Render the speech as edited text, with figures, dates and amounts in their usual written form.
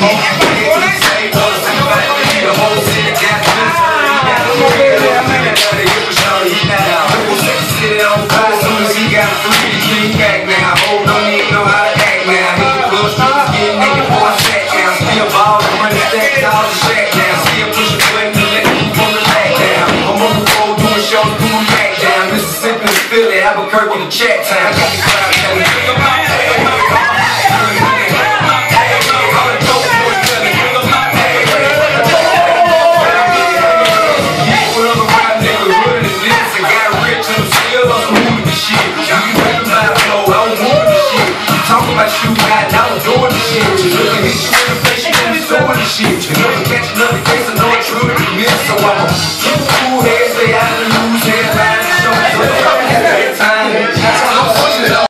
Albuquerque to check time. Talking about shooting, I was doing the shit.